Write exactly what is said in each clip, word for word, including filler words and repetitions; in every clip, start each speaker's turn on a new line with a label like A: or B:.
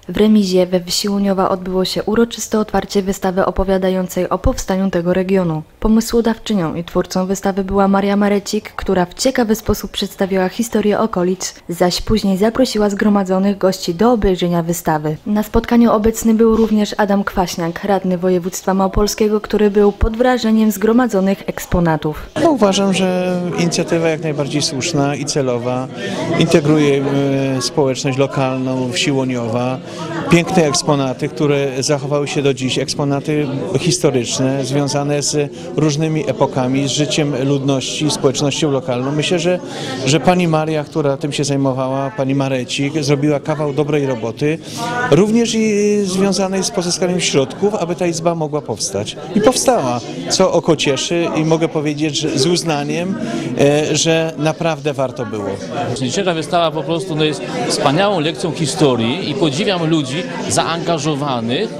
A: W remizie we wsi Łoniowa odbyło się uroczyste otwarcie wystawy opowiadającej o powstaniu tego regionu. Pomysłodawczynią i twórcą wystawy była Maria Marecik, która w ciekawy sposób przedstawiła historię okolic, zaś później zaprosiła zgromadzonych gości do obejrzenia wystawy. Na spotkaniu obecny był również Adam Kwaśniak, radny województwa małopolskiego, który był pod wrażeniem zgromadzonych eksponatów.
B: No, uważam, że inicjatywa jak najbardziej słuszna i celowa. Integruje e, społeczność lokalną wsi Łoniowa. Piękne eksponaty, które zachowały się do dziś. Eksponaty historyczne, związane z różnymi epokami, z życiem ludności, społecznością lokalną. Myślę, że, że pani Maria, która tym się zajmowała, pani Marecik, zrobiła kawał dobrej roboty, również i związanej z pozyskaniem środków, aby ta izba mogła powstać. I powstała, co oko cieszy i mogę powiedzieć że z uznaniem, e, że naprawdę warto było.
C: Dzisiejsza wystawa po prostu no, jest wspaniałą lekcją historii i podziwiam ludzi zaangażowanych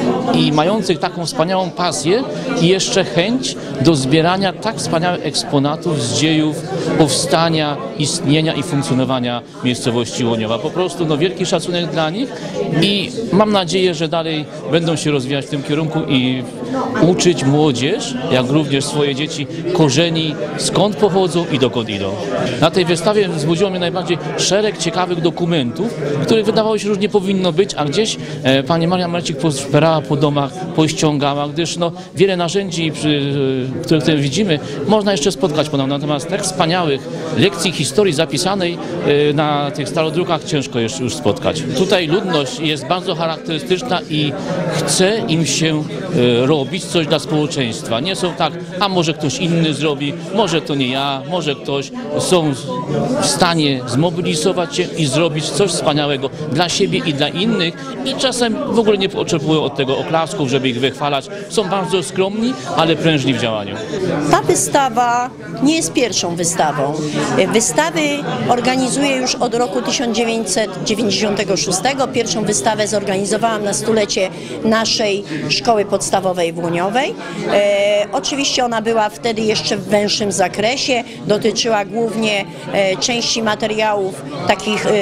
C: i mających taką wspaniałą pasję i jeszcze chęć do zbierania tak wspaniałych eksponatów z dziejów powstania, istnienia i funkcjonowania miejscowości Łoniowa. Po prostu no, wielki szacunek dla nich i mam nadzieję, że dalej będą się rozwijać w tym kierunku i uczyć młodzież, jak również swoje dzieci korzeni, skąd pochodzą i dokąd idą. Na tej wystawie wzbudziło mnie najbardziej szereg ciekawych dokumentów, których wydawało się, że już nie powinno być, a gdzieś e, pani Maria Marecik poszperała po domach, pościągała, gdyż no, wiele narzędzi, przy, które tutaj widzimy, można jeszcze spotkać ponownie. Natomiast tak wspaniałych lekcji historii zapisanej e, na tych starodrukach ciężko jeszcze już spotkać. Tutaj ludność jest bardzo charakterystyczna i chce im się e, robić coś dla społeczeństwa. Nie są tak, a może ktoś inny zrobi, może to nie ja, może ktoś. Są w stanie zmobilizować się i zrobić coś wspaniałego dla siebie i dla innych i czasem w ogóle nie oczekują od tego oklasków, żeby ich wychwalać. Są bardzo skromni, ale prężni w działaniu.
D: Ta wystawa nie jest pierwszą wystawą. Wystawy organizuję już od roku tysiąc dziewięćset dziewięćdziesiątego szóstego. Pierwszą wystawę zorganizowałam na stulecie naszej szkoły podstawowej w Łoniowej. E, oczywiście ona była wtedy jeszcze w węższym zakresie, dotyczyła głównie e, części materiałów takich e,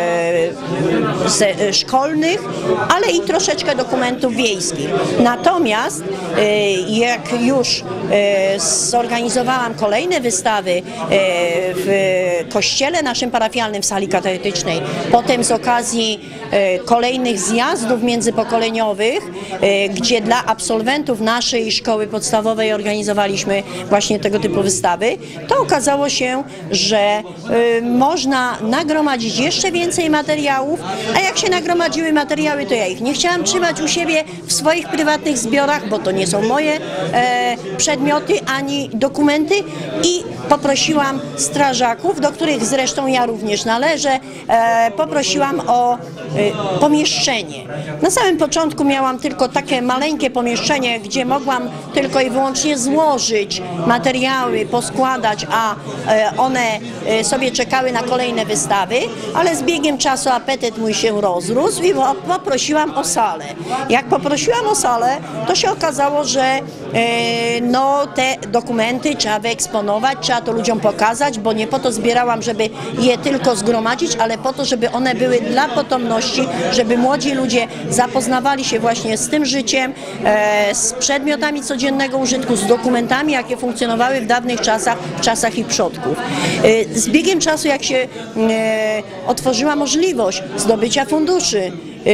D: ze, e, szkolnych, ale i troszeczkę dokumentów wiejskich. Natomiast e, jak już e, zorganizowałam kolejne wystawy e, w kościele naszym parafialnym w sali katechetycznej, potem z okazji e, kolejnych zjazdów międzypokoleniowych, e, gdzie dla absolwentów naszej szkoły podstawowej organizowaliśmy właśnie tego typu wystawy, to okazało się, że y, można nagromadzić jeszcze więcej materiałów, a jak się nagromadziły materiały, to ja ich nie chciałam trzymać u siebie w swoich prywatnych zbiorach, bo to nie są moje e, przedmioty ani dokumenty i poprosiłam strażaków, do których zresztą ja również należę, e, poprosiłam o e, pomieszczenie. Na samym początku miałam tylko takie maleńkie pomieszczenie, gdzie mogłam tylko i wyłącznie złożyć materiały, poskładać, a one sobie czekały na kolejne wystawy, ale z biegiem czasu apetyt mój się rozrósł i poprosiłam o salę. Jak poprosiłam o salę, to się okazało, że no, te dokumenty trzeba wyeksponować, trzeba to ludziom pokazać, bo nie po to zbierałam, żeby je tylko zgromadzić, ale po to, żeby one były dla potomności, żeby młodzi ludzie zapoznawali się właśnie z tym życiem, z przedmiotami codziennego użytku, z dokumentami, jakie funkcjonowały w dawnych czasach, w czasach ich przodków. Z biegiem czasu, jak się otworzyła możliwość zdobycia funduszy,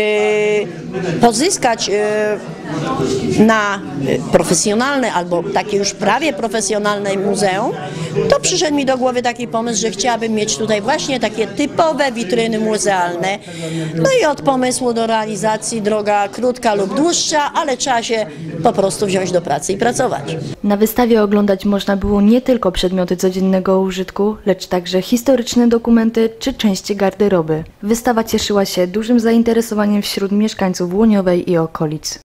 D: pozyskać na profesjonalne albo takie już prawie profesjonalne muzeum, to przyszedł mi do głowy taki pomysł, że chciałabym mieć tutaj właśnie takie typowe witryny muzealne. No i od pomysłu do realizacji droga krótka lub dłuższa, ale trzeba się po prostu wziąć do pracy i pracować.
A: Na wystawie oglądać można było nie tylko przedmioty codziennego użytku, lecz także historyczne dokumenty czy części garderoby. Wystawa cieszyła się dużym zainteresowaniem wśród mieszkańców Łoniowej i okolic.